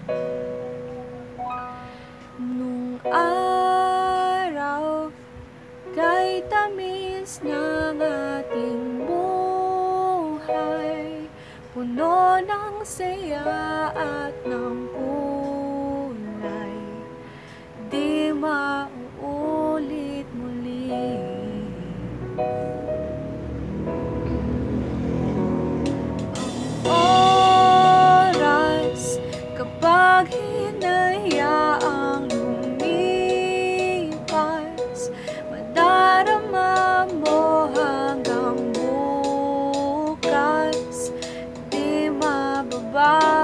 Nung araw, kay tamis ng ating buhay, puno ng saya at ng kulay, di mauulit muli. Ang oras kapag hinayaang lumipas, madarama mo hanggang bukas, di mababa.